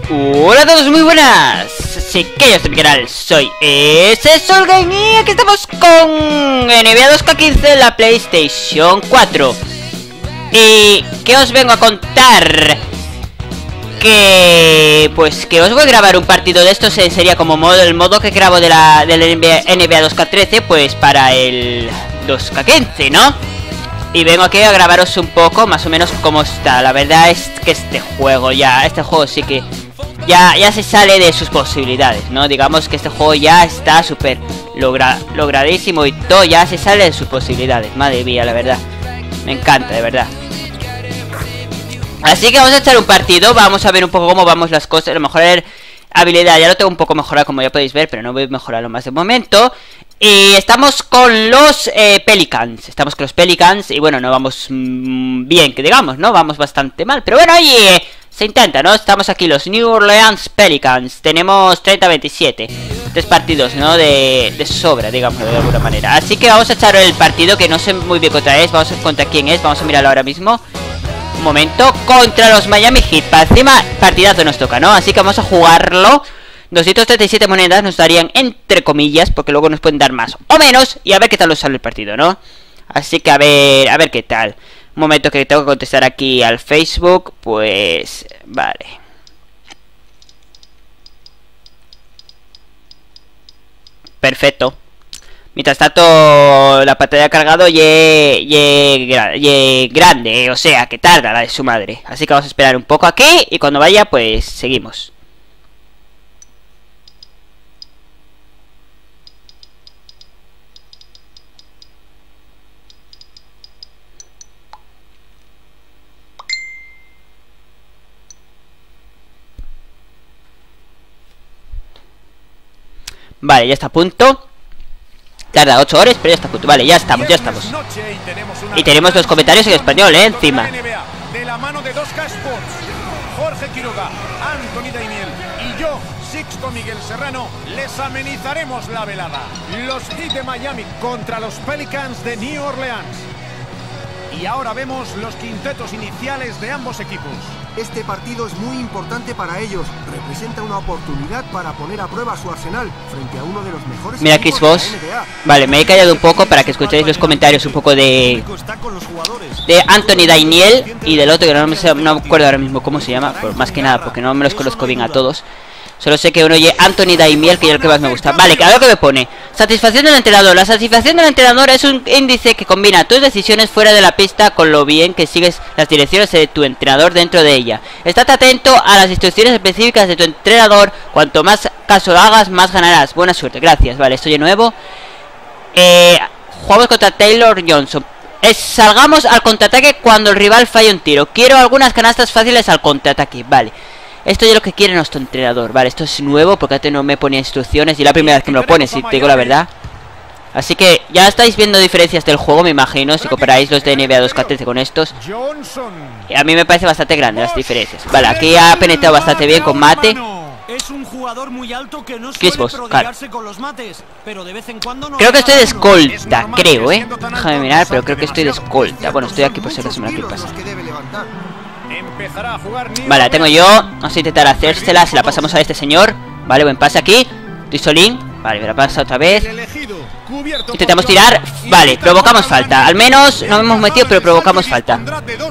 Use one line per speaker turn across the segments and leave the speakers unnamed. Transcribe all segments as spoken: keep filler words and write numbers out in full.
Hola a todos, muy buenas. Así que yo estoy en mi canal, soy ese Solgame y aquí estamos con N B A dos K quince en la PlayStation cuatro. ¿Y qué os vengo a contar? Que pues que os voy a grabar un partido de estos. eh, Sería como modo, el modo que grabo de la del N B A dos K trece, pues para el dos K quince, ¿no? Y vengo aquí a grabaros un poco, más o menos cómo está. La verdad es que este juego ya, este juego sí que ya, ya se sale de sus posibilidades, ¿no? Digamos que este juego ya está súper logra, logradísimo y todo ya se sale de sus posibilidades. Madre mía, la verdad. Me encanta, de verdad. Así que vamos a echar un partido, vamos a ver un poco cómo vamos las cosas. A lo mejor habilidad ya lo tengo un poco mejorado, como ya podéis ver, pero no voy a mejorarlo más de momento. Y estamos con los eh, Pelicans. Estamos con los Pelicans y bueno, no vamos mmm, bien, que digamos, ¿no? Vamos bastante mal, pero bueno, oye, se intenta, ¿no? Estamos aquí los New Orleans Pelicans. Tenemos treinta a veintisiete. Tres partidos, ¿no? De, de sobra, digamos, de alguna manera. Así que vamos a echar el partido, que no sé muy bien contra es. Vamos a ver contra quién es, vamos a mirarlo ahora mismo. Un momento, contra los Miami Heat. Para encima, partidazo nos toca, ¿no? Así que vamos a jugarlo. doscientas treinta y siete monedas nos darían, entre comillas, porque luego nos pueden dar más o menos. Y a ver qué tal nos sale el partido, ¿no? Así que a ver, a ver qué tal. Un momento que tengo que contestar aquí al Facebook. Pues, vale. Perfecto. Mientras tanto, la pantalla ha cargado y, y, y grande, o sea, que tarda la de su madre. Así que vamos a esperar un poco aquí y cuando vaya, pues seguimos. Vale, ya está a punto. Tarda ocho horas, pero ya está a punto. Vale, ya estamos, ya estamos. Y tenemos los comentarios en español, ¿eh? Encima.
De la mano de dos K Sports, Jorge Quiroga, Anthony Daimiel y yo, Sixto Miguel Serrano, les amenizaremos la velada. Los Heat de Miami contra los Pelicans de New Orleans. Y ahora vemos los quintetos iniciales de ambos equipos.
Este partido es muy importante para ellos. Representa una oportunidad para poner a prueba su arsenal frente a uno de los mejores.
Mira, Chris Voss. Vale, me he callado un poco para que escuchéis los comentarios un poco de de Anthony Daimiel y del otro que no me, no me acuerdo ahora mismo cómo se llama, por más que nada porque no me los conozco bien a todos. Solo sé que uno oye Anthony Daimiel, que es el que más me gusta. Vale, claro que me pone satisfacción del entrenador. La satisfacción del entrenador es un índice que combina tus decisiones fuera de la pista con lo bien que sigues las direcciones de tu entrenador dentro de ella. Estate atento a las instrucciones específicas de tu entrenador. Cuanto más caso hagas, más ganarás. Buena suerte, gracias. Vale, estoy de nuevo. Eh, jugamos contra Taylor Johnson. Es, salgamos al contraataque cuando el rival falle un tiro. Quiero algunas canastas fáciles al contraataque. Vale. Esto es lo que quiere nuestro entrenador. Vale, esto es nuevo porque antes no me ponía instrucciones y la primera vez que me lo pone, si te digo la verdad. Así que ya estáis viendo diferencias del juego, me imagino, si comparáis los de N B A dos K trece con estos. Y a mí me parece bastante grande las diferencias. Vale, aquí ha penetrado bastante bien con mate.
Es un jugador muy alto que no
suele
prodigarse con los mates, pero de vez en cuando no.
Creo que estoy de escolta, creo, eh. Déjame mirar, pero creo que estoy de escolta. Bueno, estoy aquí por si acaso me la pasa. Vale, la tengo yo. Vamos a intentar hacérsela. Se la pasamos a este señor. Vale, buen pase aquí. Trisolín. Vale, me la pasa otra vez. Intentamos tirar. Vale, provocamos falta. Al menos no hemos metido, pero provocamos falta.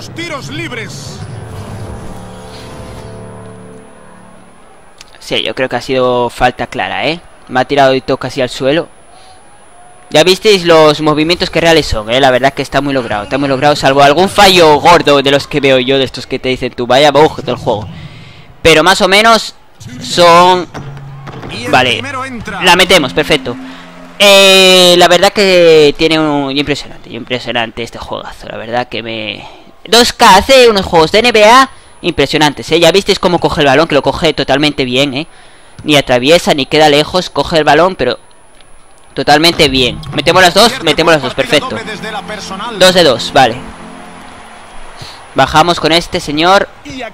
Sí, yo creo que ha sido falta clara, ¿eh? Me ha tirado y todo casi al suelo. Ya visteis los movimientos que reales son, eh. La verdad que está muy logrado, está muy logrado, salvo algún fallo gordo de los que veo yo, de estos que te dicen tú, vaya bug del juego. Pero más o menos son... Vale, la metemos, perfecto. eh, La verdad que tiene un... Impresionante, impresionante este juegazo, la verdad que me... dos K hace unos juegos de N B A impresionantes, eh. Ya visteis cómo coge el balón, que lo coge totalmente bien, eh. Ni atraviesa, ni queda lejos, coge el balón, pero... totalmente bien. Metemos las dos, metemos las dos, perfecto. Dos de dos, vale. Bajamos con este señor.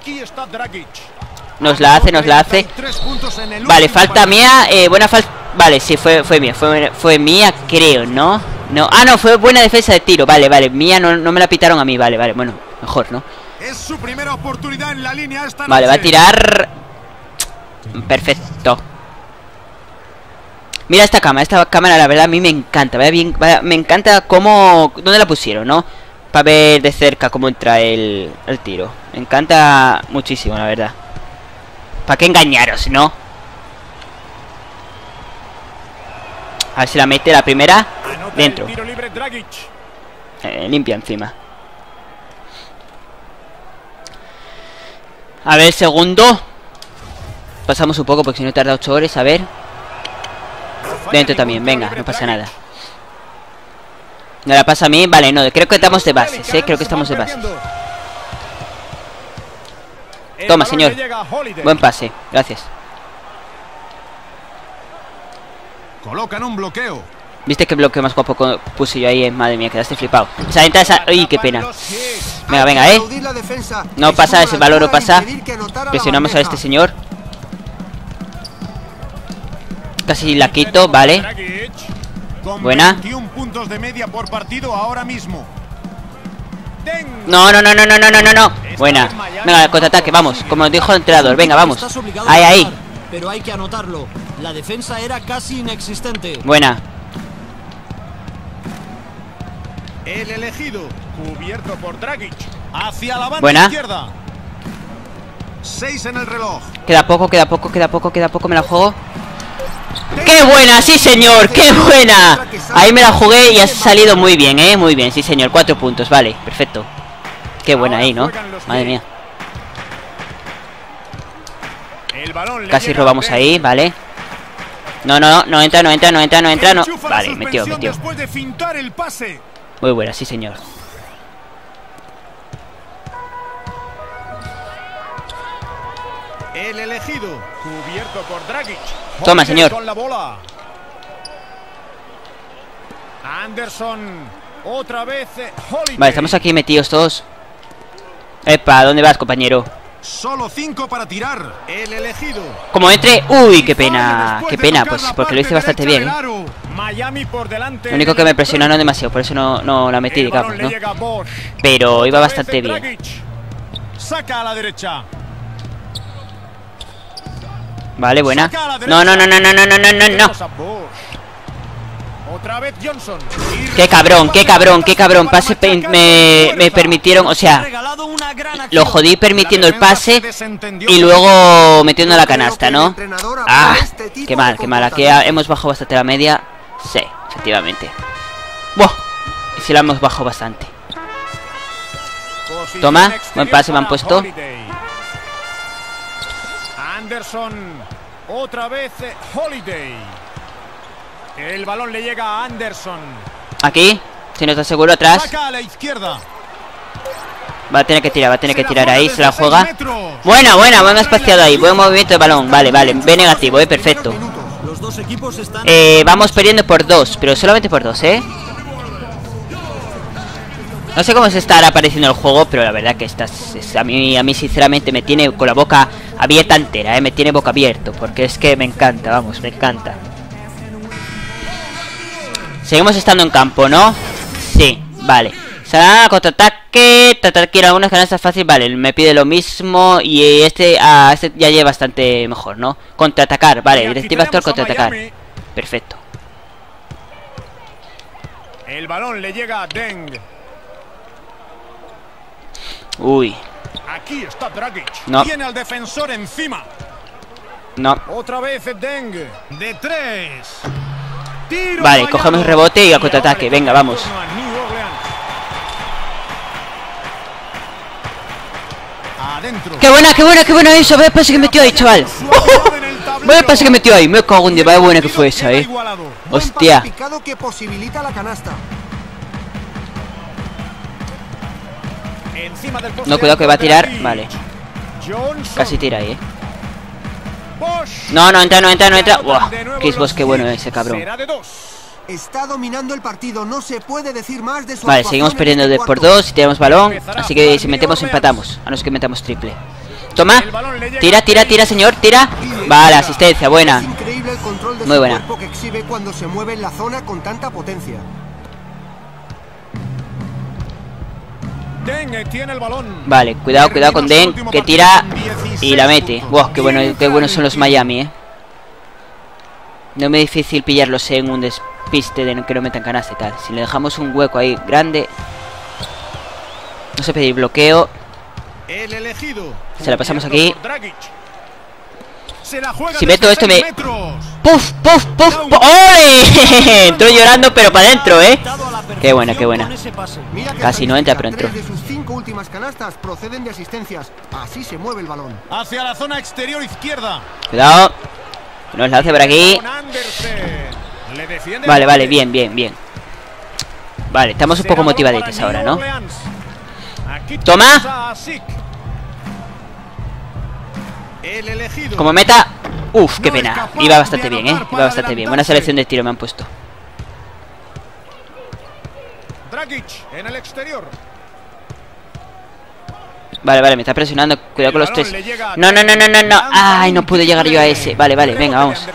Nos la hace, nos la hace. Vale, falta mía, eh, buena falta. Vale, sí, fue, fue mía, fue, fue mía, creo, ¿no? No, ah, no, fue buena defensa de tiro. Vale, vale, mía no, no me la pitaron a mí, vale, vale, bueno, mejor, ¿no?
Es su primera oportunidad en la línea esta
Vale,
noche.
va a tirar. Perfecto. Mira esta cámara, esta cámara la verdad a mí me encanta. Vaya bien, vaya, me encanta cómo... ¿Dónde la pusieron, no? Para ver de cerca cómo entra el, el tiro. Me encanta muchísimo, la verdad. ¿Para qué engañaros, no? A ver si la mete la primera. Dentro. Eh, limpia encima. A ver, segundo. Pasamos un poco porque si no tarda ocho horas. A ver. Dentro también, venga, no pasa nada. No la pasa a mí, vale, no, creo que estamos de bases, eh, creo que estamos de bases. Toma, señor. Buen pase, gracias.
Colocan un bloqueo.
¿Viste qué bloqueo más guapo puse yo ahí? Eh? Madre mía, quedaste flipado. O sea, entra esa... ¡Uy, qué pena! Venga, venga, eh. No pasa, ese balón no pasa. Presionamos a este señor. Casi la quito, vale. Buena.
puntos de media por partido ahora mismo.
No, no, no, no, no, no, no, no. Buena. Venga, contraataque, vamos. Como dijo el entrenador, venga, vamos. Ahí, ahí.
Pero hay que anotarlo. La defensa era casi inexistente.
Buena.
El elegido, cubierto por Dragic. Hacia la banda
Buena.
izquierda. Seis en el reloj.
Queda poco, queda poco, queda poco, queda poco, me la juego. ¡Qué buena! ¡Sí, señor! ¡Qué buena! Ahí me la jugué y ha salido muy bien, ¿eh? Muy bien, sí, señor. Cuatro puntos, vale, perfecto. Qué buena ahí, ¿no? Madre mía. Casi robamos ahí, vale. No, no, no, no entra, no entra, no entra, no entra, no. Vale, metió, metió. Muy buena, sí, señor.
El elegido, cubierto por Dragic.
Toma, señor.
Con la bola. Anderson, otra vez Holiday.
Vale, estamos aquí metidos todos. Epa, ¿dónde vas, compañero?
Solo cinco para tirar. El elegido.
Como entre... Uy, qué pena. Qué pena, pues porque lo hice bastante bien, ¿eh?
Miami por delante.
Lo único que me presionaron demasiado, por eso no, no la metí, digamos, ¿no? Pero iba bastante bien.
Saca a la derecha.
Vale, buena. No, no, no, no, no, no, no, no, no.
Otra vez Johnson.
Qué cabrón, qué cabrón, qué cabrón. Pase me, me permitieron, o sea, lo jodí permitiendo el pase y luego metiendo la canasta, ¿no? Ah, qué mal, qué mal. Aquí hemos bajado bastante la media. Sí, efectivamente. Buah, y si la hemos bajado bastante. Toma, buen pase me han puesto.
Anderson, otra vez Holiday. El balón le llega a Anderson.
Aquí, si no está seguro, atrás.
Saca a la izquierda.
Va a tener que tirar, va a tener que tirar ahí, se la juega. Buena, buena, buen espaciado ahí, buen movimiento de balón. Vale, vale, B negativo, eh, perfecto. Eh, vamos perdiendo por dos, pero solamente por dos, eh. No sé cómo se estará apareciendo el juego, pero la verdad que estás, es, a mí, a mí sinceramente me tiene con la boca abierta entera, eh, me tiene boca abierto, porque es que me encanta, vamos, me encanta. Seguimos estando en campo, ¿no? Sí, vale. Será contraataque, tratar que ir a algunas canastas fácil, vale, me pide lo mismo y este, ah, este ya lleva bastante mejor, ¿no? Contraatacar, vale, directiva actor, contraatacar. Perfecto.
El balón le llega a Deng.
Uy.
Aquí está Dragic.
No.
Tiene al defensor encima.
No.
Otra vez Deng. De tres. Tiro
vale,
fallado.
cogemos el rebote y a contraataque. Venga, vamos.
Adentro.
¡Qué buena, qué buena, qué buena eso! Vaya pase que metió ahí, chaval. ¡Oh! Vaya pase que metió ahí. Me cago en Dios. Vaya buena que fue esa, eh. Hostia.
Que posibilita la canasta.
No, cuidado que va a tirar. Vale. Casi tira ahí, eh. No, no entra, no entra, no entra. Buah, qué es vos, qué bueno ese cabrón.
Está dominando el partido, no se puede decir más de su.
Vale, seguimos perdiendo de por dos. Si tenemos balón, así que si metemos empatamos. A no ser que metamos triple. Toma, tira, tira, tira, señor, tira. Vale, asistencia, buena.
Es increíble el control de
muy
su
buena.
cuerpo que exhibe cuando se mueve en la zona con tanta potencia.
Deng tiene el balón.
Vale, cuidado, cuidado con Deng, que tira y la mete. Wow, qué bueno, qué buenos son los Miami, eh. No me es difícil pillarlos en un despiste de que no metan canasta y tal. Si le dejamos un hueco ahí grande. No sé pedir bloqueo.
El elegido.
Se la pasamos aquí.
Se la juega
Si meto esto me...
metros.
¡Puf, puf, puf! puf. ¡Ole! Entró llorando pero para adentro, ¿eh? Qué buena, qué buena. Casi no entra, pero entró.
Tres de sus cinco últimas canastas proceden de asistencias. Así se mueve el balón.
Hacia la zona exterior izquierda.
Cuidado. Nos la hace por aquí.
Con Andersen. Le defiende.
Vale, vale, bien, bien, bien. Vale, estamos un poco motivadetes ahora, ¿no?
Aquí
Toma.
a Sik. El elegido.
Como meta... Uf, qué pena. Iba bastante bien, ¿eh? Iba bastante bien. Buena selección de tiro me han puesto.
Dragic en el exterior.
Vale, vale, me está presionando. Cuidado con los tres. No, no, no, no, no, no. Ay, no pude llegar yo a ese. Vale, vale, venga, vamos.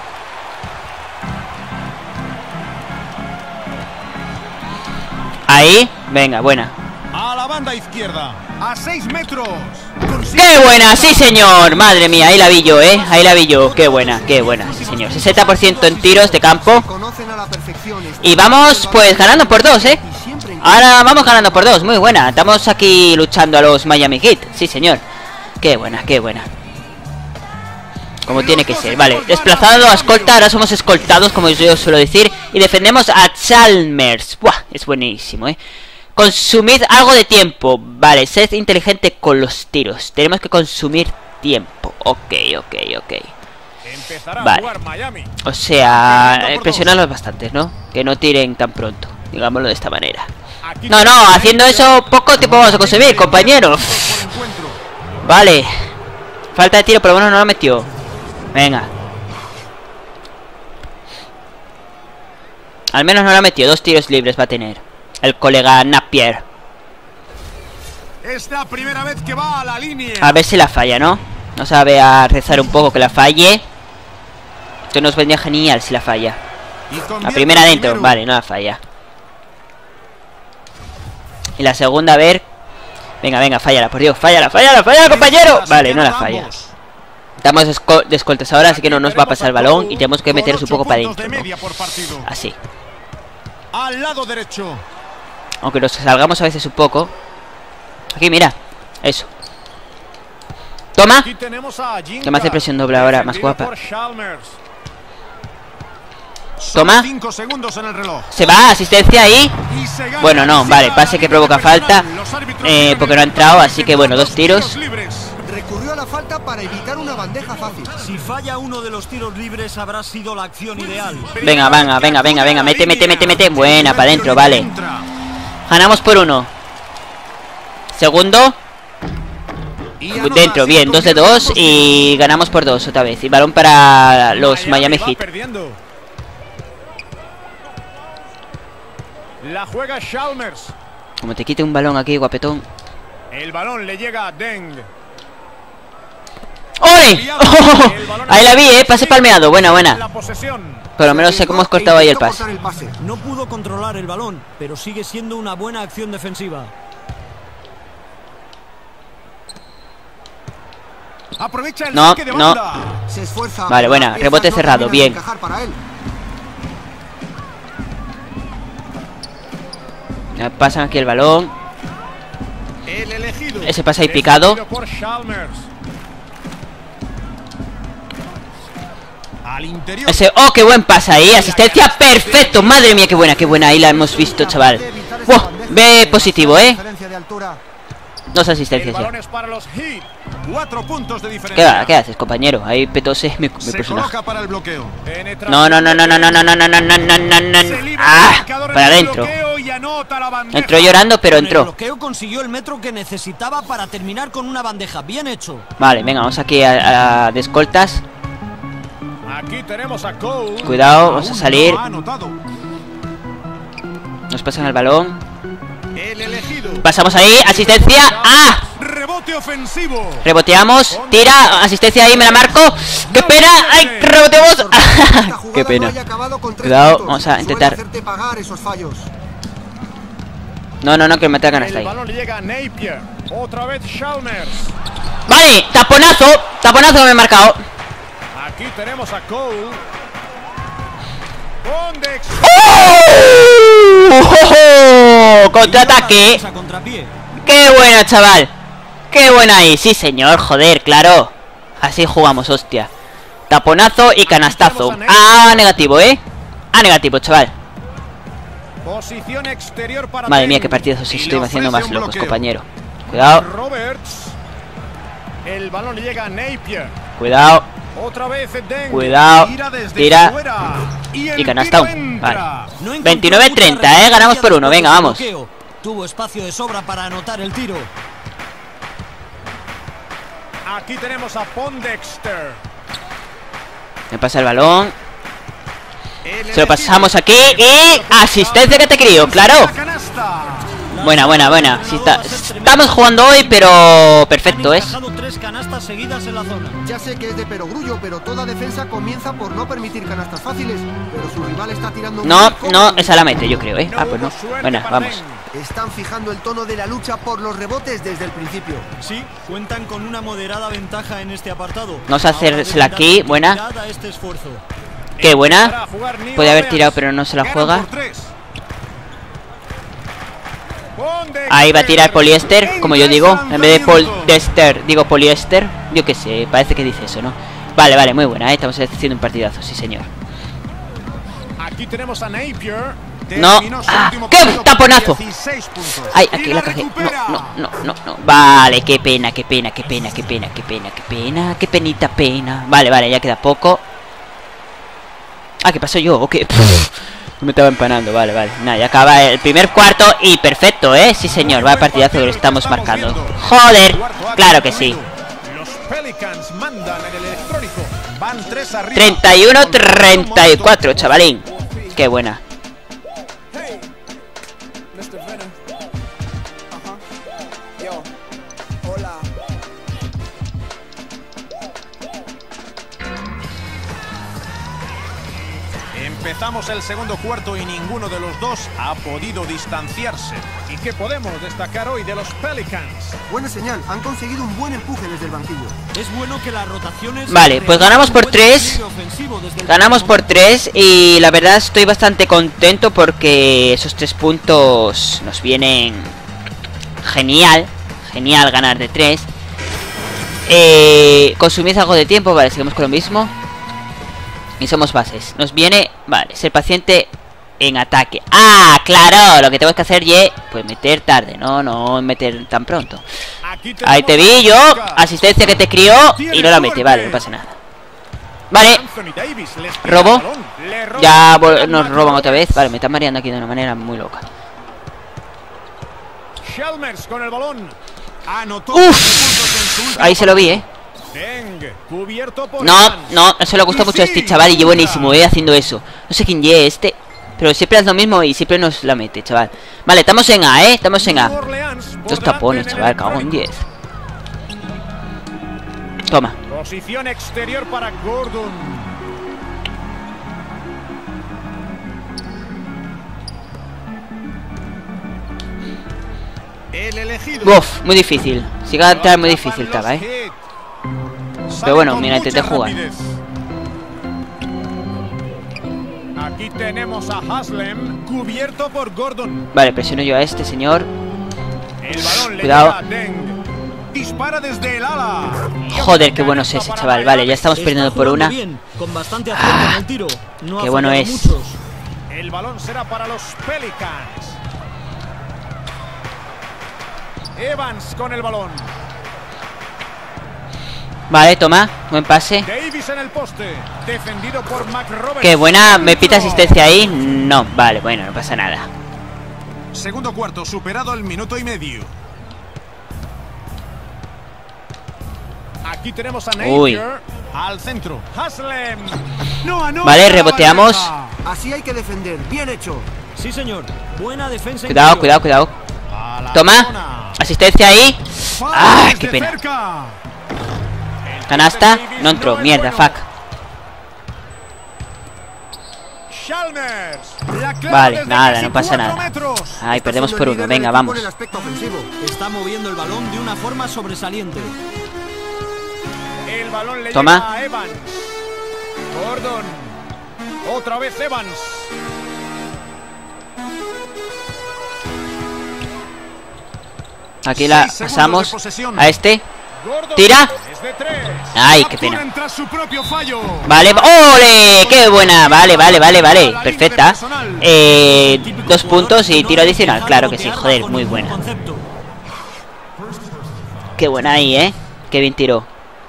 Ahí, venga, buena.
A la banda izquierda. A seis metros.
¡Qué buena! ¡Sí, señor! Madre mía, ahí la vi yo, ¿eh? Ahí la vi yo. ¡Qué buena, qué buena! Sí, señor. sesenta por ciento en tiros de campo. Y vamos, pues, ganando por dos, ¿eh? Ahora vamos ganando por dos. Muy buena. Estamos aquí luchando a los Miami Heat. Sí, señor. ¡Qué buena, qué buena! Como tiene que ser. Vale, desplazado a escolta. Ahora somos escoltados, como yo suelo decir. Y defendemos a Chalmers. ¡Buah! Es buenísimo, ¿eh? Consumid algo de tiempo. Vale, sed inteligente con los tiros. Tenemos que consumir tiempo. Ok, ok, ok. Vale. O sea, presionarlos bastante, ¿no? Que no tiren tan pronto. Digámoslo de esta manera. No, no, haciendo eso poco tiempo vamos a consumir, compañeros. Vale. Falta de tiro, pero bueno, no lo metió. Venga. Al menos no lo metió. Dos tiros libres va a tener el colega Napier.
Es la primera vez que va a la línea.
A ver si la falla, ¿no? No sabe a rezar un poco que la falle. Esto nos vendría genial si la falla. La primera adentro, vale, no la falla. Y la segunda, a ver. Venga, venga, fállala, por Dios, fállala, fállala, fállala, compañero. Vale, no la falla. Estamos de escoltas ahora, así que no nos va a pasar el balón. Y tenemos que meternos un poco para adentro, ¿no? Así.
Al lado derecho.
Aunque nos salgamos a veces un poco. Aquí, mira. Eso. Toma. Que me hace presión doble ahora, más guapa. Toma. Se va, asistencia ahí. Bueno, no, vale, pase que provoca falta. Eh, porque no ha entrado, así que bueno, dos tiros.
Recurrió a la falta para evitar una bandeja fácil.
Si falla uno de los tiros libres habrá sido la acción ideal.
Venga, venga, venga, venga, venga, mete, mete, mete, mete. Buena, para adentro, vale. Ganamos por uno. Segundo. Dentro, bien, dos de dos. Y ganamos por dos otra vez. Y balón para los Miami Heat.
La juega Chalmers.
Como te quite un balón aquí, guapetón.
El balón le llega a Deng.
¡Ole! ¡Oh! Ahí la vi, eh, pase palmeado, buena, buena. Por lo menos sé cómo has cortado ahí el pase.
No pudo controlar el balón, pero sigue siendo una buena acción defensiva.
Aprovecha el
No,
saque de
no.
banda.
Se esfuerza.
Vale, buena, rebote cerrado, bien. Me pasan aquí el balón.
El elegido.
Ese pasa ahí picado.
Al interior.
Ese, oh, qué buen pase ahí, asistencia, perfecto. Madre mía, qué buena, qué buena, ahí la hemos visto, chaval. Wow, ve positivo, eh. Dos asistencias ya. ¿Qué, ¿Qué haces, compañero? Ahí petose mi, mi personaje. No, no, no, no, no, no, no, no, no, no, no, no, no, no. Ah, para adentro. Entró llorando, pero entró.
El bloqueo consiguió el metro que necesitaba para terminar con una bandeja. Bien hecho.
Vale, venga, vamos aquí a, a de escoltas.
Aquí tenemos a Cole.
Cuidado, vamos a salir. Nos pasan el balón.
El elegido.
Pasamos ahí, asistencia. ¡Ah!
Rebote ofensivo.
Reboteamos, tira, asistencia ahí, me la marco. ¡Qué pena! ¡Ay, reboteamos! ¡Qué pena! Cuidado, vamos a intentar. No, no, no, que me atacan hasta
El
ahí.
balón llega a Napier. Otra vez Chalmers.
Vale, taponazo. Taponazo me he marcado.
Aquí tenemos a Cole. Pondex.
¡Oh! ¡Oh, oh! Contraataque.
Esa contrapié.
¡Qué buena, chaval! ¡Qué buena ahí! Sí, señor, joder, claro. Así jugamos, hostia. Taponazo y canastazo. Ah, negativo, ¿eh? Ah, negativo, chaval.
Posición exterior para
Madre mía,
Deng.
qué partidazos
Y
estoy
le
haciendo
ofrece
más
un
locos,
bloqueo.
compañero. Cuidado,
Roberts. El balón le llega a Napier.
cuidado.
Otra vez Deng.
Cuidado.
Tira desde
Tira.
fuera. Y, el
Y canastao.
tiro entra.
Vale.
No encontró
veintinueve treinta,
mucha
eh. Ganamos por
referencia
uno.
después
Venga,
del
vamos.
bloqueo. Tuvo espacio de sobra para anotar el tiro.
Aquí tenemos a Pondexter.
Me pasa el balón.
El
Se lo pasamos aquí y asistencia que te crío, claro.
La canasta.
Buena, buena, buena. Sí, está- estamos jugando hoy, pero perfecto,
Han
¿es?
encajado tres canastas seguidas en la zona.
Ya sé que es de perogrullo, pero toda defensa comienza por no permitir canastas fáciles. Pero su rival está tirando
No,
muy cómodo.
no, esa la mete, yo creo, ¿eh? Ah, pues no. Buena, vamos.
Están fijando el tono de la lucha por los rebotes desde el principio.
Sí, cuentan con una moderada ventaja en este apartado.
Vamos a hacérsela
Ahora
aquí,
deberán
buena.
continuidad a este esfuerzo.
Qué buena.
Empezará a jugar New
Puede haber
Orleans.
tirado, pero no se la
Ganan
juega.
por tres. Pondexter.
Ahí va a tirar poliéster, como yo digo. En vez de
Enfrentamiento.
poliéster, digo poliéster. Yo qué sé, parece que dice eso, ¿no? Vale, vale, muy buena, ¿eh? Estamos haciendo un partidazo, sí, señor.
Aquí tenemos a Napier.
No.
Terminó su
Ah,
último
¡qué
partido con
taponazo!
dieciséis puntos.
Ay,
Y
aquí la cagué. No,
recupera.
no, no, no, no. Vale, qué pena, qué pena, qué pena, qué pena, qué pena, qué pena, qué penita pena. Vale, vale, ya queda poco. Ah, ¿qué pasó yo? ¿O qué? Pff, me estaba empanando, vale, vale. Nada, ya acaba el primer cuarto y perfecto, ¿eh? Sí, señor, va a partidazo que lo estamos marcando. Joder, claro que sí.
Los Pelicans mandan en el electrónico. Van tres arriba.
treinta y uno treinta y cuatro, chavalín. Qué buena.
Hey, mister Venom. Uh-huh. Yo. Hola.
Empezamos el segundo cuarto y ninguno de los dos ha podido distanciarse. ¿Y qué podemos destacar hoy de los Pelicans?
Buena señal, han conseguido un buen empuje desde el banquillo.
Es bueno que las rotaciones.
Vale, pues ganamos por tres. Ganamos por tres y la verdad estoy bastante contento porque esos tres puntos nos vienen genial. Genial ganar de tres. Eh, consumid algo de tiempo, vale, seguimos con lo mismo. Y somos bases. Nos viene, vale, ser paciente en ataque. Ah, claro, lo que tenemos que hacer es, pues meter tarde, no, no meter tan pronto.
Aquí
Ahí te
tenemos
vi yo,
a Lucas.
asistencia que te crió y no la mete, vale, no pasa nada. Vale,
Anthony Davis les quita
robo.
el balón, le roba
ya
a
vol- nos
Matt
roban otra vez.
Roberts.
Vale, me están mareando aquí de una manera muy loca.
Chalmers con el balón. Anotó
Uf,
puntos en su último
ahí se lo vi, eh.
Deng, cubierto por
No,
Evans.
no, eso le gusta
Y
mucho a
sí,
este chaval y yo buenísimo,
entra.
eh, haciendo eso. No sé quién es este, pero siempre hace lo mismo y siempre nos la mete, chaval. Vale, estamos en A, eh, estamos en
New
A.
Orleans por
Dos
delante
tapones,
en el
chaval, cago en
electrónico.
diez. Toma.
Posición exterior para Gordon. El elegido.
Uf, muy difícil. Si gana entrar muy difícil estaba, eh. Pero bueno, mira, intenté jugar.
Aquí tenemos a Haslem cubierto por Gordon.
Vale, presiono yo a este señor.
El balón le
Cuidado.
llega a Deng. Dispara desde el ala. Y
Joder, qué
otro
bueno es
canasta
ese
para
chaval. Vale, ya
Miami.
estamos
Está
perdiendo por
jugando
una.
bien, con bastante acierto en el tiro. No ha
qué bueno
fallado
es.
muchos.
El balón será para los Pelicans. Evans con el balón.
Vale, toma, buen pase.
Davis en el poste. Defendido por Mac Roberts.
Qué buena, me pita asistencia ahí. No, vale, bueno, no pasa nada.
Segundo cuarto, superado el minuto y medio. Aquí tenemos a
Uy.
Napier al centro. Haslem. No anota
Vale,
la
reboteamos.
bandeja.
Así hay que defender, bien hecho.
Sí, señor. Buena defensa.
Cuidado,
interior.
cuidado, cuidado.
A la
Toma.
zona.
Asistencia ahí.
Falla
¡Ah,
desde
qué pena!
cerca. El
Canasta,
tiro de Davis
no entró,
es
mierda,
bueno.
fuck.
Chalmers.
Vale, nada, no pasa nada. Ay, perdemos por uno, venga, vamos.
Está moviendo el balón de una forma sobresaliente.
El balón le
Toma.
llega a Evans. Gordon. Otra vez Evans.
Aquí la
Seis segundos
pasamos
de posesión.
a este.
Gordon
Tira.
es de tres.
Ay, qué pena.
Apuran tras su propio fallo.
Vale, ¡ole! ¡Qué buena! Vale, vale, vale, vale. Perfecta. Eh, dos puntos y tiro adicional. Claro que sí, joder, muy buena. Qué buena ahí, ¿eh? Qué bien tiró.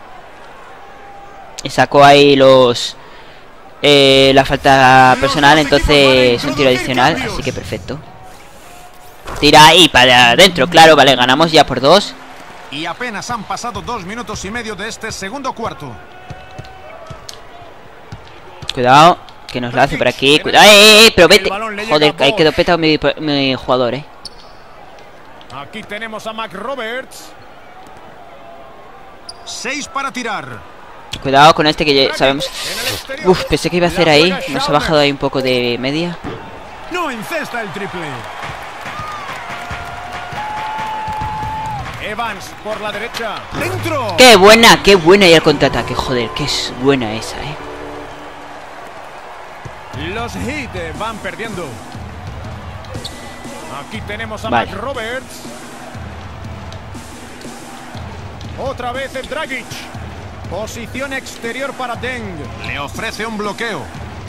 Y sacó ahí los... Eh, la falta personal, entonces un tiro adicional. Así que perfecto. Tira ahí para adentro, claro, vale, ganamos ya por dos.
Y apenas han pasado dos minutos y medio de este segundo cuarto.
Cuidado, que nos la hace por aquí. Cuidado, eh, eh, pero vete. Joder, ahí quedó petado mi, mi jugador, eh.
Aquí tenemos a Mac Roberts. Seis para tirar.
Cuidado con este que ya sabemos. Uf, pensé que iba a hacer ahí. Nos ha bajado ahí un poco de media.
No encesta el triple. Evans por la derecha. ¡Dentro!
¡Qué buena! ¡Qué buena! Y el contraataque, joder, que es buena esa, eh.
Los Heat van perdiendo. Aquí tenemos a
Vale.
Mac Roberts. Otra vez el Dragic. Posición exterior para Deng. Le ofrece un bloqueo.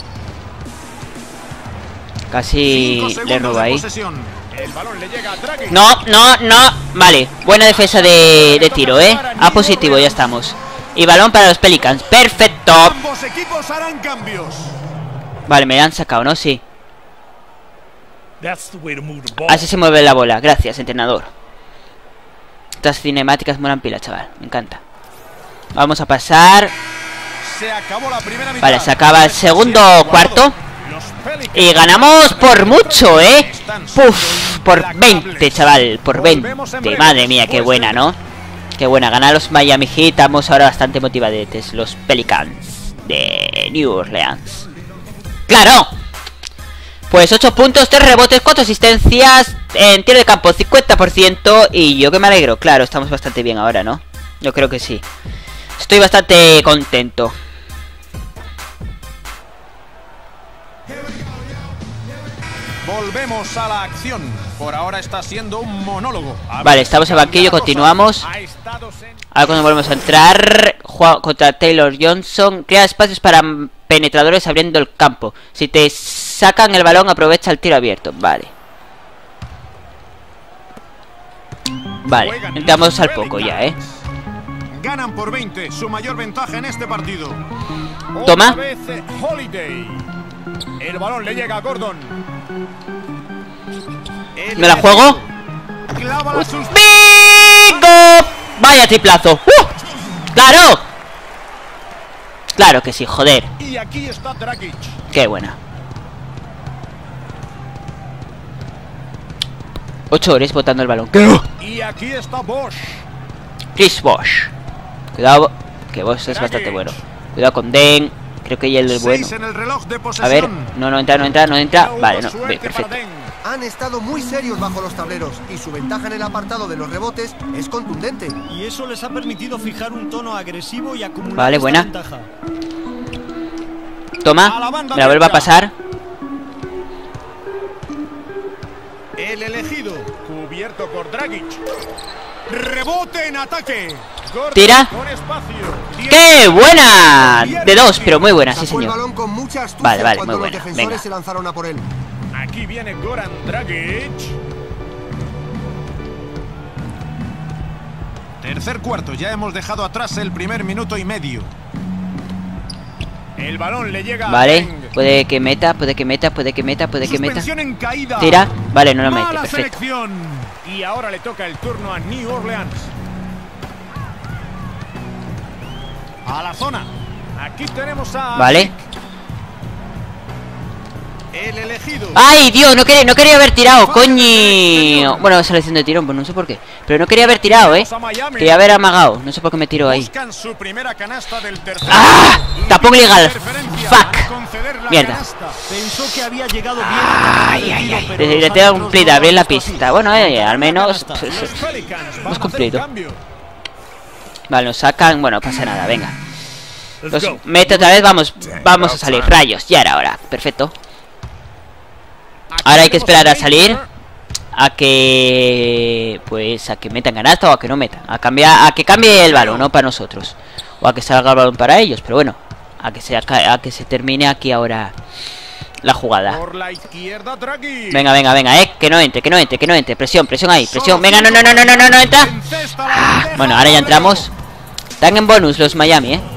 Casi le roba ahí.
El balón le llega a Dragic.
No, no, no. Vale, buena defensa de, de tiro, eh. A positivo, ya estamos. Y balón para los Pelicans. ¡Perfecto!
Ambos equipos harán cambios.
Vale, me la han sacado, ¿no? Sí. Así se mueve la bola. Gracias, entrenador. Estas cinemáticas molan pila, chaval. Me encanta. Vamos a pasar.
Se acabó la primera mitad.
Vale, se acaba el segundo cuarto. Y ganamos por mucho, ¿eh? Puf, por veinte, chaval. Por veinte. Madre mía, qué buena, ¿no? Qué buena. Ganar los Miami Heat. Estamos ahora bastante motivadetes. Los Pelicans de New Orleans. ¡Claro! Pues ocho puntos, tres rebotes, cuatro asistencias. En tiro de campo, cincuenta por ciento. Y yo que me alegro. Claro, estamos bastante bien ahora, ¿no? Yo creo que sí. Estoy bastante contento.
Volvemos a la acción. Por ahora está siendo un monólogo.
Vale, estamos en banquillo, continuamos. Ahora cuando volvemos a entrar, juega contra Taylor Johnson. Crea espacios para penetradores abriendo el campo. Si te sacan el balón, aprovecha el tiro abierto. Vale. Vale, entramos al poco ya, eh.
Ganan por veinte, su mayor ventaja en este partido.
Toma.
Otra vez Holiday. El balón le llega a Gordon.
¿Me la juego?
Clava sus...
¡Bingo! Vaya triplazo. ¡Uh! ¡Claro! Claro que sí, joder.
Y aquí está Dragic.
Qué buena. Ocho horas botando el balón. ¿Qué?
Y aquí está Bosch.
Chris Bosh. Cuidado, que Bosh es bastante bueno. Cuidado con Den. Creo que ya él es bueno.
En el reloj de
A ver, no, no entra, no entra, no entra.
No
Vale, no,
hubo
ve,
suerte
perfecto.
para Den.
Han estado muy serios bajo los tableros y su ventaja en el apartado de los rebotes es contundente.
Y eso les ha permitido fijar un tono agresivo y acumular
Vale,
esta
buena.
ventaja.
Toma, me la vuelvo a pasar.
El elegido, cubierto por Dragic. Rebote en ataque. Gordon
Tira.
con espacio.
¡Qué buena! De dos, pero muy buena, sí
Sacó el
señor.
balón con mucha astucia
Vale, vale,
cuando
muy
los
buena.
defensores
Venga.
se lanzaron a por él.
Aquí viene Goran Dragic. Tercer cuarto, ya hemos dejado atrás el primer minuto y medio. El balón le llega
Vale,
a Deng.
puede que meta, puede que meta, puede que meta, puede que meta.
Suspensión en caída.
Tira, vale, no lo mete,
Mala
perfecto.
selección. Y ahora le toca el turno a New Orleans. A la zona. Aquí tenemos a...
Vale.
El elegido.
¡Ay, Dios! No quería, no quería haber tirado, coño. Bueno, selección de tirón, pues no sé por qué. Pero no quería haber tirado, ¿eh? Quería haber amagado. No sé por qué me tiro ahí.
Buscan su primera canasta del tercer.
¡Ah! Tapón legal. Fuck. Mierda.
Pensó que había llegado bien.
Ay, ay, ay. Le tengo cumplida, abrir la pista. Bueno, eh, al menos hemos cumplido. Vale, nos sacan. Bueno, no pasa nada, venga. Los meto otra vez, vamos, vamos a salir. Rayos, ya era hora. Perfecto. Ahora hay que esperar a salir. A que... Pues a que metan canasta o a que no metan. A cambiar, a que cambie el balón, no para nosotros. O a que salga el balón para ellos, pero bueno. A que se, a que se termine aquí ahora la jugada. Venga, venga, venga, eh. Que no entre, que no entre, que no entre. Presión, presión ahí, presión. Venga, no, no, no, no, no, no, no entra. Ah, bueno, ahora ya entramos. Están en bonus los Miami, eh.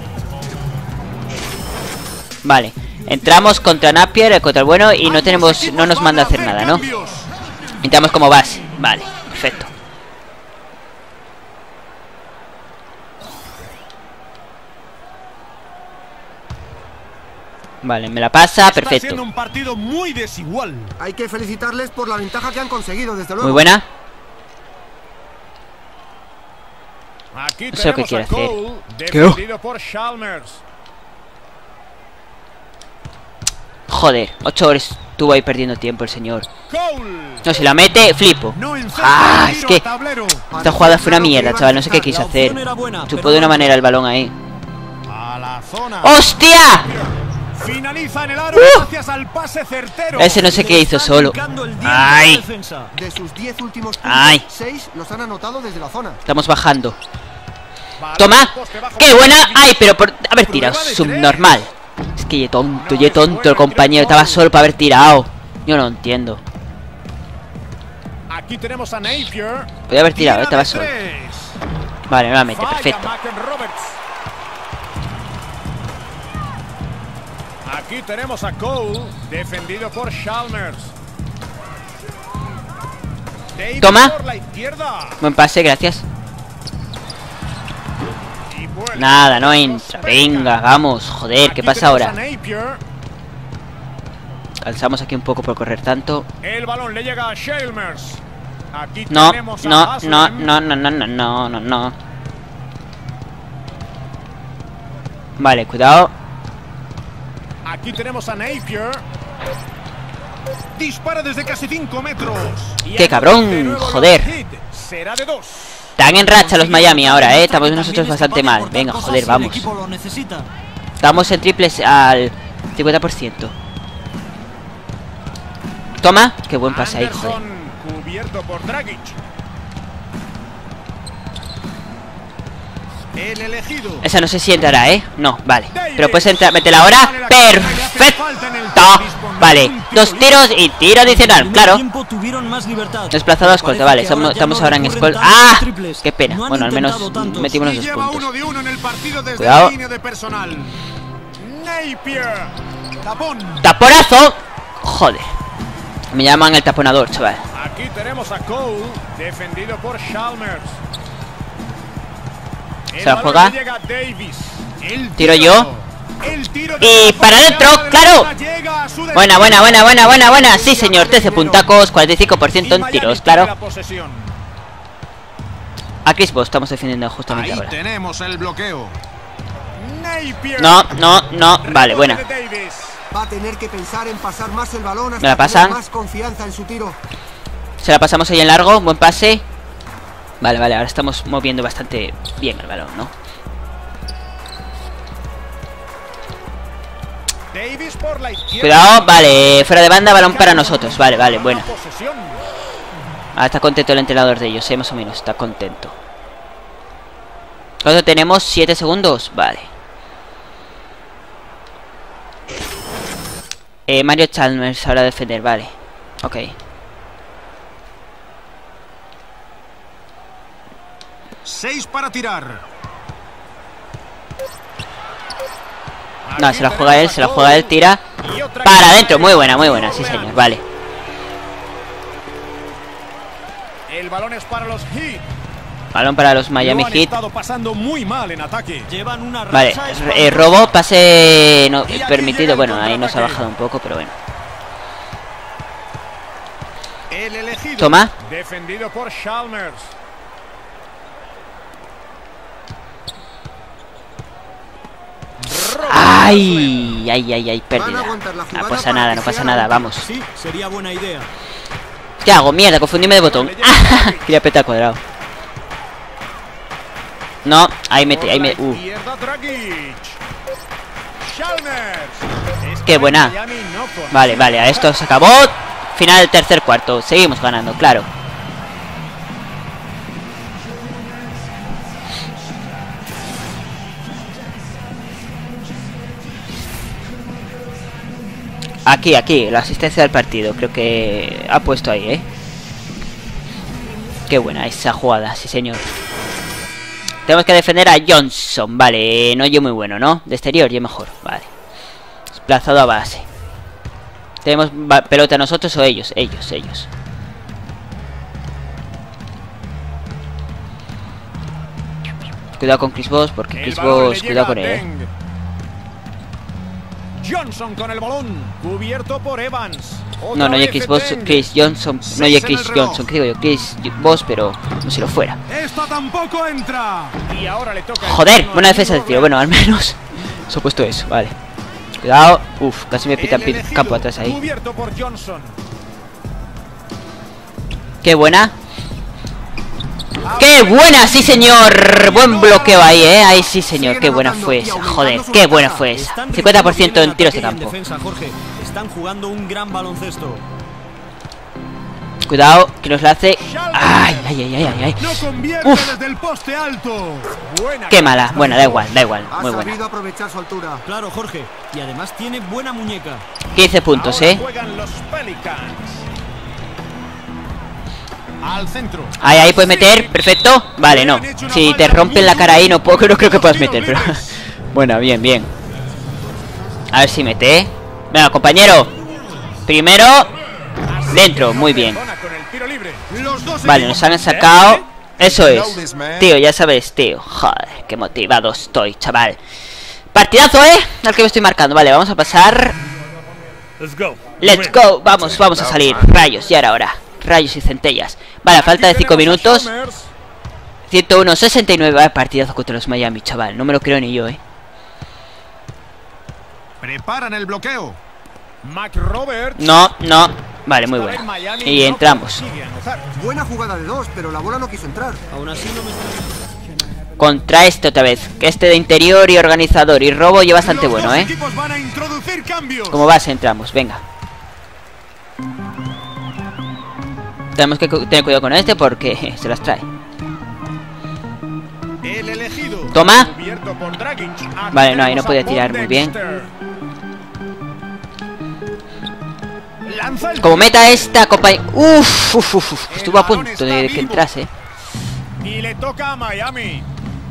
Vale. Entramos contra Napier, contra el bueno. Y no tenemos, no nos manda a hacer nada, ¿no? Entramos como base. Vale, perfecto. Vale, me la pasa, perfecto.
Está un partido muy desigual.
Hay que felicitarles por la ventaja que han conseguido, desde luego.
Muy buena.
Aquí
No sé lo que quiere hacer.
Defendido por Chalmers.
Joder, ocho horas estuvo ahí perdiendo tiempo el señor.
Cole.
No, si la mete, flipo.
No
Ah, es que esta jugada fue una mierda, chaval. No sé qué quiso hacer. Chupó de una manera el balón ahí.
A la zona.
¡Hostia!
Finaliza en el aro
Uh.
gracias al pase certero.
Ese no sé qué hizo solo. ¡Ay!
De sus diez últimos puntos,
Ay.
seis los han anotado desde la zona.
Estamos bajando. Toma. ¡Qué buena! ¡Ay, pero por haber tirado! Subnormal. Es que ye tonto, ye tonto el compañero. Estaba solo para haber tirado. Yo no entiendo.
Aquí tenemos a Napier.
Podía haber tirado, eh, estaba solo. Vale, nuevamente, perfecto.
Aquí tenemos a Cole, defendido por Chalmers. Davis
Toma.
por la izquierda.
Buen pase, gracias.
Y vuelve.
Nada, no entra. Venga, vamos. Joder, ¿qué
Aquí
pasa
tenemos
ahora?
a Napier.
Alzamos aquí un poco por correr tanto.
El balón le llega a Chalmers. Aquí
No,
tenemos a
no,
Haslem.
no, no, no, no, no, no, no, no. Vale, cuidado.
Aquí tenemos a Napier. Dispara desde casi cinco metros. Y
¡Qué cabrón!
de nuevo
Joder.
el hit. Será de dos.
Están en racha los Miami ahora, eh. Estamos nosotros bastante mal. Venga, joder, vamos. Estamos en triples al cincuenta por ciento. Toma. Qué buen pase ahí, joder.
Anderson, cubierto por Dragic. El elegido.
Esa no sé si entrará, eh. No, vale. Pero puedes entrar, métela ahora. Perfecto. Vale, dos tiros y tiro adicional, claro. Desplazado a escolta, vale. Estamos, estamos ahora en escolta. ¡Ah! Qué pena. Bueno, al menos metimos los dos
Lleva
puntos.
uno de uno en el partido desde
Cuidado.
la línea de personal. Napier. Tapón.
¡Taponazo! Joder. Me llaman el taponador, chaval.
Aquí tenemos a Cole, defendido por Chalmers. El
Se la
balón
juega.
le llega a Davis. El
Tiro
tiro.
yo.
El tiro de
Y
la
para adentro,
de la
claro.
zona llega a su
Buena, buena, buena, buena, buena, buena. Sí,
destino.
señor. trece puntacos, cuarenta y cinco por ciento
Y
en
Miami
tiros,
tiene
claro.
la posesión.
A Crispo estamos defendiendo justamente
Ahí
ahora.
tenemos el bloqueo. Napier.
No, no, no. Vale, buena.
Rebote de Davis.
Va a tener que pensar en pasar más el balón hasta
¿Me la pasan?
tener más confianza en su tiro.
Se la pasamos ahí en largo. Buen pase. Vale, vale. Ahora estamos moviendo bastante bien el balón, ¿no?
Davis por la izquierda.
Cuidado. Vale. Fuera de banda. Balón para nosotros. Vale, vale. Buena.
Posesión.
Ah, está contento el entrenador de ellos, eh, más o menos, está contento. ¿Cuánto tenemos? ¿siete segundos? Vale. Eh, Mario Chalmers ahora a defender, vale. Ok.
Seis para tirar.
No, se la juega él, se la juega él, tira. Para adentro, muy buena, muy buena, sí señor, vale.
El balón es para los Heat.
Balón para los Miami
Lo han
Heat.
estado pasando muy mal en ataque.
Llevan una
Vale,
racha
eh, robo, pase no permitido. Bueno, ahí nos ha bajado un poco, pero bueno.
El elegido.
Toma.
Defendido por Chalmers.
Ay, ay, ay, ay, pérdida. No pasa nada, no pasa nada, vamos.
Sí, sería buena idea.
¿Qué hago? Mierda, confundíme de botón. Quería apretar cuadrado. No, ahí mete, ahí me... Uh. Qué buena. Vale, vale, esto se acabó. Final del tercer cuarto. Seguimos ganando, claro. Aquí, aquí, la asistencia del partido. Creo que ha puesto ahí, ¿eh? Qué buena esa jugada, sí señor. Tenemos que defender a Johnson. Vale, no yo muy bueno, ¿no? De exterior yo mejor, vale. Desplazado a base. ¿Tenemos pelota nosotros o ellos? Ellos, ellos. Cuidado con Chris Bosh, porque Chris Bosh, cuidado con él, ¿eh?
Johnson con el balón, cubierto por Evans.
No, no hay Chris Bosh, Chris Johnson, no hay Chris Johnson, ¿qué digo yo? Chris Bosh, pero no se lo fuera.
Esto tampoco entra. Y ahora le toca.
Joder, buena defensa del tío, bueno, al menos se ha puesto eso, vale. Cuidado, uff, casi me pitan campo atrás ahí.
Cubierto por Johnson.
Qué buena. ¡Qué buena! ¡Sí, señor! Buen bloqueo ahí, ¿eh? Ahí sí, señor. ¡Qué buena fue esa! Joder, qué buena fue esa. cincuenta por ciento en tiros de campo.
Están jugando un gran baloncesto.
Cuidado, que nos la hace. ¡Ay, ay, ay, ay, ay! ¡Uf! ¡Qué mala! Bueno, da igual, da igual. Muy buena.
Claro, Jorge. Y además tiene buena muñeca.
quince puntos, ¿eh?
Al centro.
Ahí, ahí puedes meter, perfecto. Vale, no. Si te rompen la cara ahí, no puedo, no creo que puedas meter, pero. Bueno, bien, bien. A ver si mete. Venga, compañero. Primero. Dentro, muy bien. Vale, nos han sacado. Eso es. Tío, ya sabes, tío. Joder, qué motivado estoy, chaval. Partidazo, ¿eh? Al que me estoy marcando. Vale, vamos a pasar. Let's go. Vamos, vamos a salir. Rayos, ya era hora. Rayos y centellas. Vale, falta de cinco minutos. ciento uno sesenta y nueve. Vale, partidazo contra los Miami, chaval. No me lo creo ni yo, eh.
Preparan el bloqueo. Mac Roberts.
No, no. Vale, muy buena. Y entramos.
Buena jugada de dos, pero la bola no quiso entrar.
Aún así no me...
Contra este otra vez. Que este de interior y organizador y robo y bastante bueno, eh. Como base entramos, venga. Tenemos que tener cuidado con este porque se las trae.
El elegido.
Toma. Vale, no, ahí no podía tirar muy bien. Como meta esta compañía. Uff, uf, uf, uf. Estuvo a punto de que entrase.
Y le toca a Miami.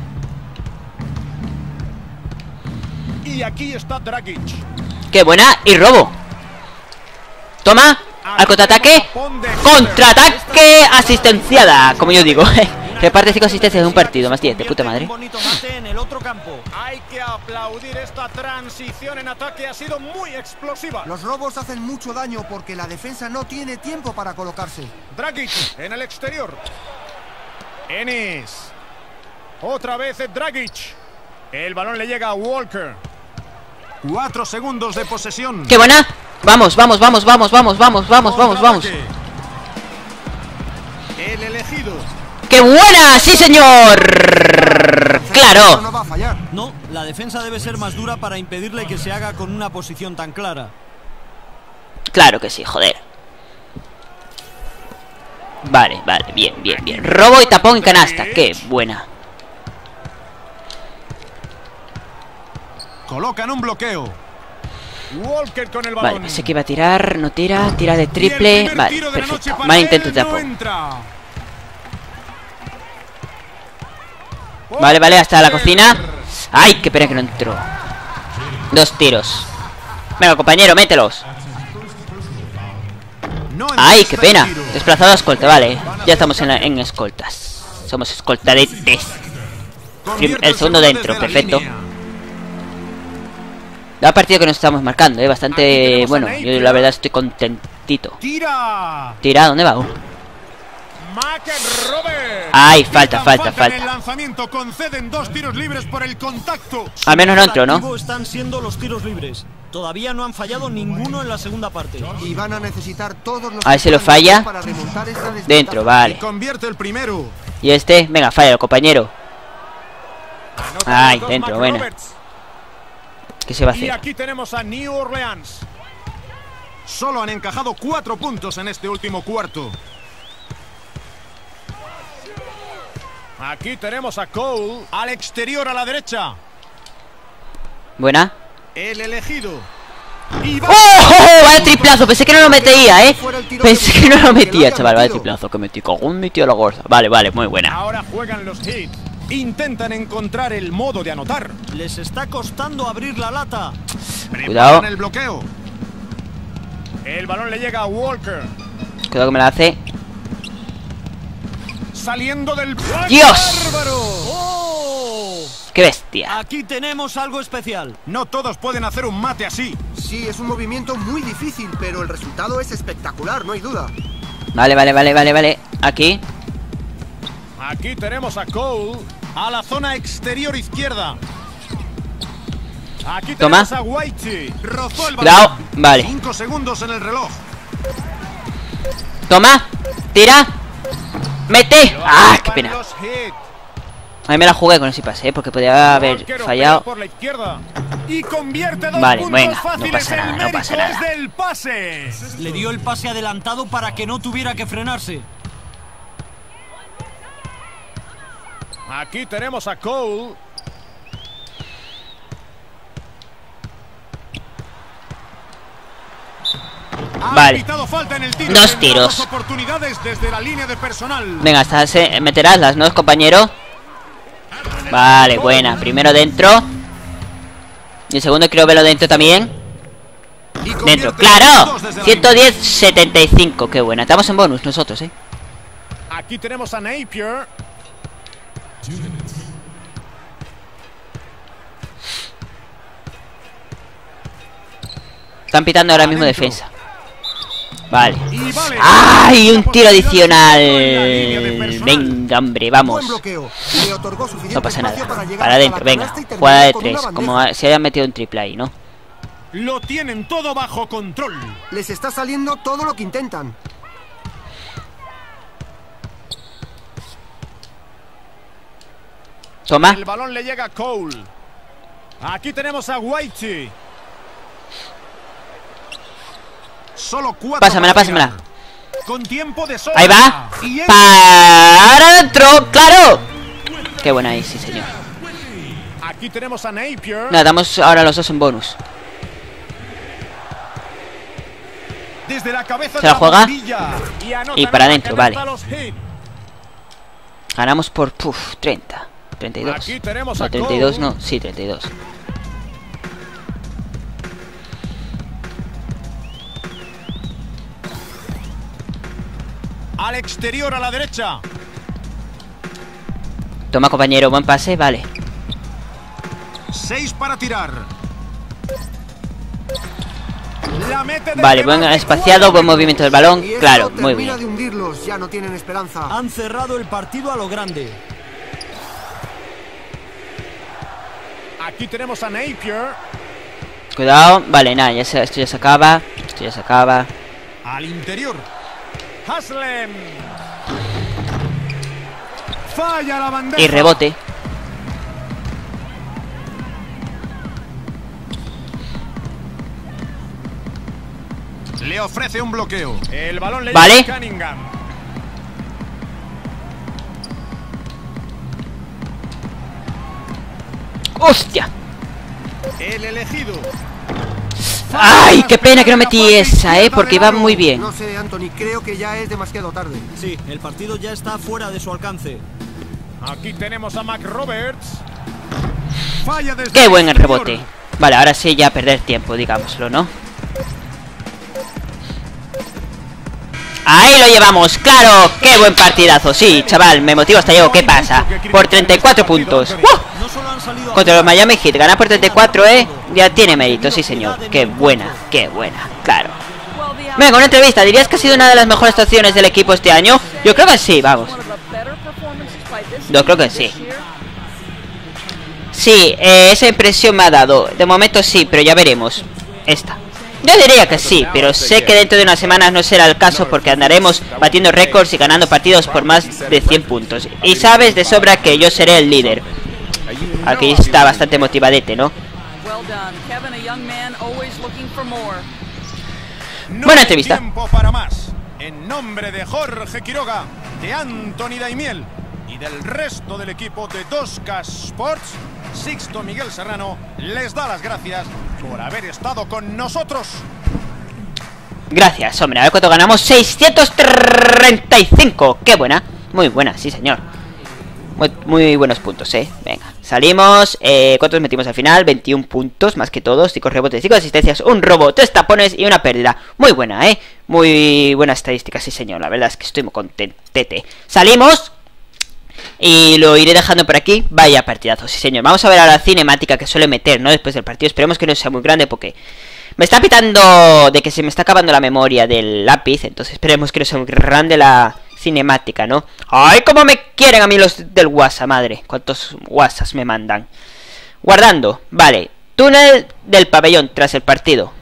Y aquí está Dragic.
Qué buena. Y robo. Toma. Al contraataque. Contraataque asistenciada. Como yo digo. Reparte cinco asistencias en un partido. Más diez. De puta madre.
Hay que aplaudir esta transición en ataque. Ha sido muy explosiva.
Los robos hacen mucho daño porque la defensa no tiene tiempo para colocarse.
Dragic en el exterior. Ennis. Otra vez Dragic. El balón le llega a Walker. Cuatro segundos de posesión.
¡Qué buena! Vamos, vamos, vamos, vamos, vamos, vamos, vamos, vamos, vamos.
El elegido.
¡Qué buena! ¡Sí, señor! ¡Claro!
No va a fallar.
No, la defensa debe ser más dura para impedirle que se haga con una posición tan clara.
Claro que sí, joder. Vale, vale, bien, bien, bien. Robo y tapón y canasta. ¡Qué buena!
Colocan un bloqueo. Walker con el balón.
Vale, pensé que iba a tirar, no tira, tira de triple. Vale, perfecto. Mal intento de tapón. Vale, vale, hasta la cocina. ¡Ay, qué pena que no entró! Dos tiros. Venga, compañero, mételos. ¡Ay, qué pena! Desplazado a escolta, vale. Ya estamos en, la, en escoltas. Somos escoltadetes. El segundo dentro, perfecto. Da partido que nos estamos marcando, eh. Bastante bueno. Yo la verdad estoy contentísimo. calentito.
¡Tira!
Tira, ¿dónde va?
Mac Robert.
Ay, falta,
Pitan
falta,
en
falta.
el lanzamiento, conceden dos tiros libres por el contacto.
Al menos no entró, ¿no?
Activo están siendo los tiros libres. Todavía no han fallado ninguno en la segunda parte.
Y van a necesitar todos los...
A ver si lo falla.
para remontar esta desventaja.
Dentro,
Y
vale.
convierte el primero.
Y este, venga, falla, compañero.
Anotan
Ay,
los dos
dentro,
Mac
buena.
Roberts.
¿Qué se va a
Y
hacer?
aquí tenemos a New Orleans. Solo han encajado cuatro puntos en este último cuarto. Aquí tenemos a Cole al exterior a la derecha.
Buena.
El elegido. Y va-
¡Oh! ¡Oh! Vaya triplazo, pensé que no lo metía, eh. Pensé que no lo metía, chaval. Vaya triplazo que metí. Cagón mi tío la gorza. Vale, vale, muy buena.
Ahora juegan los Heat. Intentan encontrar el modo de anotar.
Les está costando abrir la lata.
Preparan
Cuidado.
el bloqueo. El balón le llega a Walker.
Cuidado que me la hace.
Saliendo del...
¡Dios!
¡Bárbaro!
¡Oh!
¡Qué bestia!
Aquí tenemos algo especial.
No todos pueden hacer un mate así.
Sí, es un movimiento muy difícil, pero el resultado es espectacular, no hay duda.
Vale, vale, vale, vale, vale. Aquí.
Aquí tenemos a Cole a la zona exterior izquierda. Aquí
Toma.
tenemos a Whitey. Rozó el balón.
Cuidado. Vale.
Cinco segundos en el reloj.
Toma. Tira. Mete. ¡Ah, qué
Van
pena!
los Heat.
A mí me la jugué con ese pase, ¿eh? Porque podía haber
Walker opera
fallado.
por la izquierda y convierte dos
Vale,
puntos
venga, no
fáciles.
pasa nada,
El
no
mérito
pasa nada.
es del pase.
Le dio el pase adelantado para que no tuviera que frenarse.
Aquí tenemos a Cole. Ha
Vale.
pitado falta en el tiro.
Dos
Tendrá
tiros.
dos oportunidades desde la línea de personal.
Venga, hasta se meterás las, ¿no, compañero? Vale, buena. Primero dentro. Y el segundo quiero verlo dentro también.
Y convierte
Dentro,
los
¡claro!
dos desde la
ciento diez setenta y cinco, qué buena. Estamos en bonus nosotros, ¿eh?
línea. Aquí tenemos a Napier.
Están pitando ahora mismo
Adentro.
defensa. Vale.
Y vale.
¡Ay! Un tiro
Posibilidad de
adicional.
en la línea de personal.
Venga, hombre,
Buen
vamos.
bloqueo. Le otorgó suficiente
No pasa
espacio
nada.
para llegar
Para
hasta
adentro,
la
venga.
canasta y terminar
Jugada de
con una
tres.
bandeja.
Como se haya metido un triple ahí, ¿no?
Lo tienen todo bajo control.
Les está saliendo todo lo que intentan.
Toma.
El balón le llega a Cole. Aquí tenemos a Whitey. Solo cuatro.
Pásamela,
para
pásamela.
llegar. Con tiempo de sobra.
Ahí va.
Y es-
Para adentro. ¡Claro! Qué buena ahí, sí, señor.
Aquí tenemos a Napier.
Nada, damos ahora los dos en bonus.
Desde la cabeza
¿Se
de
la juega?
bombilla. Y, anotan
Y para
una
adentro,
canasta
vale.
a los Heat.
Ganamos por, puf, treinta. treinta y dos.
Aquí tenemos
No,
a
treinta y dos
Cole.
no. Sí, treinta y dos.
Al exterior a la derecha.
Toma, compañero, buen pase, vale.
Seis para tirar. La mete de
Vale,
penalti.
buen espaciado, buen movimiento del balón.
Y esto
Claro, muy
termina
bien.
de hundirlos, ya no tienen esperanza.
Han cerrado el partido a lo grande.
Aquí tenemos a Napier.
Cuidado, vale, nada, ya se, esto ya se acaba. Esto ya se acaba.
Al interior. Haslem. Falla la bandeja.
Y rebote.
Le ofrece un bloqueo. El balón le
Vale.
llega a Cunningham.
¡Hostia!
El elegido.
¡Ay, qué pena que no metí esa, eh! Porque iba muy bien.
No sé, Anthony, creo que ya es demasiado tarde.
Sí, el partido ya está fuera de su alcance.
Aquí tenemos a Mac Roberts. Falla desde
¡Qué buen el
exterior.
rebote! Vale, ahora sí ya perder tiempo, digámoslo, ¿no? ¡Ahí lo llevamos! ¡Claro! ¡Qué buen partidazo! Sí, chaval, me motivo hasta yo. ¿Qué pasa? Por treinta y cuatro puntos. ¡Uh!
No solo han salido a
Contra los
jugar,
Miami Heat, ganar por treinta y cuatro, ¿eh? Ya tiene mérito, sí señor. ¡Qué buena! ¡Qué buena! Claro. Venga, una entrevista. ¿Dirías que ha sido una de las mejores actuaciones del equipo este año? Yo creo que sí, vamos. Yo creo que sí. Sí, eh, esa impresión me ha dado. De momento sí, pero ya veremos. Esta. Yo diría que sí, pero sé que dentro de unas semanas no será el caso porque andaremos batiendo récords y ganando partidos por más de cien puntos. Y sabes de sobra que yo seré el líder. Aquí está bastante motivadete, ¿no? Buena entrevista.
Tiempo para más. En nombre de Jorge Quiroga, de Anthony Daimiel y del resto del equipo de dos K Sports, Sixto Miguel Serrano les da las gracias por haber estado con nosotros.
Gracias, hombre. A ver cuánto ganamos. seiscientos treinta y cinco. Qué buena. Muy buena, sí señor. Muy, muy buenos puntos, eh. Venga, salimos. eh, ¿Cuántos metimos al final? veintiún puntos, más que todos. cinco rebotes, cinco asistencias, un robo, tres tapones y una pérdida. Muy buena, eh. Muy buena estadística, sí señor. La verdad es que estoy muy contentete. Salimos. Y lo iré dejando por aquí. Vaya partidazo, sí señor. Vamos a ver ahora la cinemática que suele meter, ¿no? Después del partido. Esperemos que no sea muy grande porque me está pitando de que se me está acabando la memoria del lápiz. Entonces esperemos que no sea muy grande la cinemática, ¿no? ¡Ay, cómo me quieren a mí los del WhatsApp, madre! ¿Cuántos WhatsApps me mandan? Guardando, vale. Túnel del pabellón tras el partido.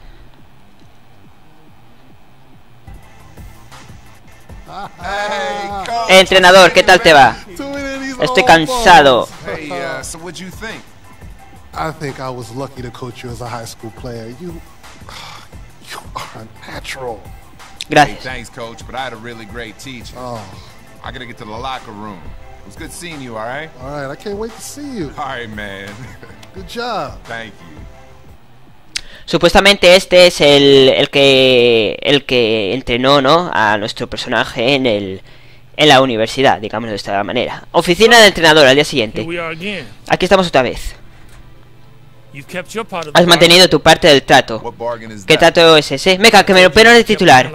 Hey,
Entrenador, ¿qué tal te va? Estoy cansado.
Hey, uh, so what'd you think?
I think I was lucky to coach you as a high school player. You, you are a natural.
Hey,
Gracias.
thanks, coach, but I had a really great teacher.
Oh,
I gotta get to the locker room. It was good seeing you, all right?
all right. I can't wait to see you.
All right, man.
Good job.
Thank you.
Supuestamente este es el, el que el que entrenó, ¿no? A nuestro personaje en el en la universidad, digámoslo de esta manera. Oficina del entrenador al día siguiente. Aquí estamos otra vez. Has mantenido tu parte del trato.
What bargain is
¿Qué
that?
trato es ese? Meca, que me lo pero de titular.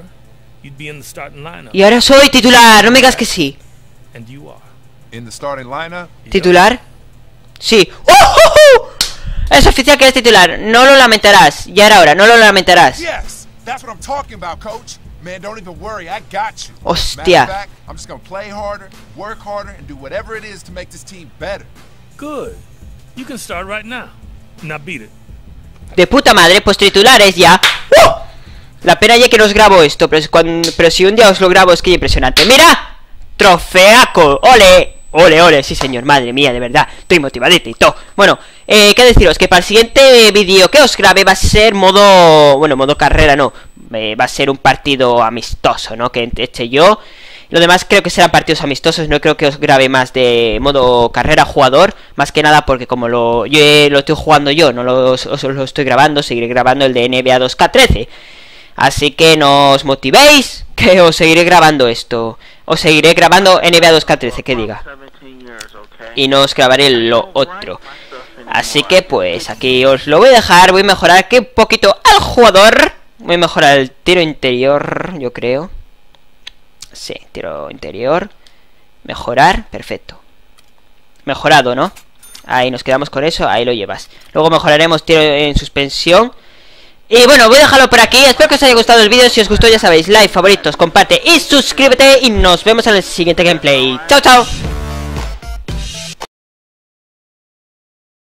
Y ahora soy titular, no me digas que sí.
In the starting lineup?
¿Titular? Sí. ¡Oh, oh, oh! Es oficial que eres titular. No lo lamentarás. Ya era hora, no lo lamentarás.
Yes, that's what I'm talking about, coach. Man, don't even worry, I got you.
Hostia.
Matter of fact, I'm just gonna play harder, work harder, and do whatever it is to make this team better.
Good. You can start right now. Now beat it.
De puta madre, pues titulares ya. ¡Uh! La pena ya que no os grabo esto, pero, es cuando, pero si un día os lo grabo es que es impresionante. ¡Mira! ¡Trofeaco! ¡Ole! ¡Ole, ole! Sí, señor, madre mía, de verdad. Estoy motivadito y todo. Bueno, eh, qué deciros, que para el siguiente vídeo que os grabe va a ser modo... Bueno, modo carrera no. Eh, va a ser un partido amistoso, ¿no? Que eche yo. Lo demás creo que serán partidos amistosos. No creo que os grabe más de modo carrera jugador. Más que nada porque como lo, yo, eh, lo estoy jugando yo, no lo, os, os lo estoy grabando. Seguiré grabando el de N B A dos K trece. Así que no os motivéis, que os seguiré grabando esto. Os seguiré grabando N B A dos K trece, que diga. Y no os grabaré lo otro. Así que pues aquí os lo voy a dejar. Voy a mejorar aquí un poquito al jugador. Voy a mejorar el tiro interior, yo creo. Sí, tiro interior. Mejorar, perfecto. Mejorado, ¿no? Ahí nos quedamos con eso, ahí lo llevas. Luego mejoraremos tiro en suspensión. Y bueno, voy a dejarlo por aquí. Espero que os haya gustado el vídeo. Si os gustó ya sabéis, like, favoritos, comparte y suscríbete. Y nos vemos en el siguiente gameplay. Chao, chao.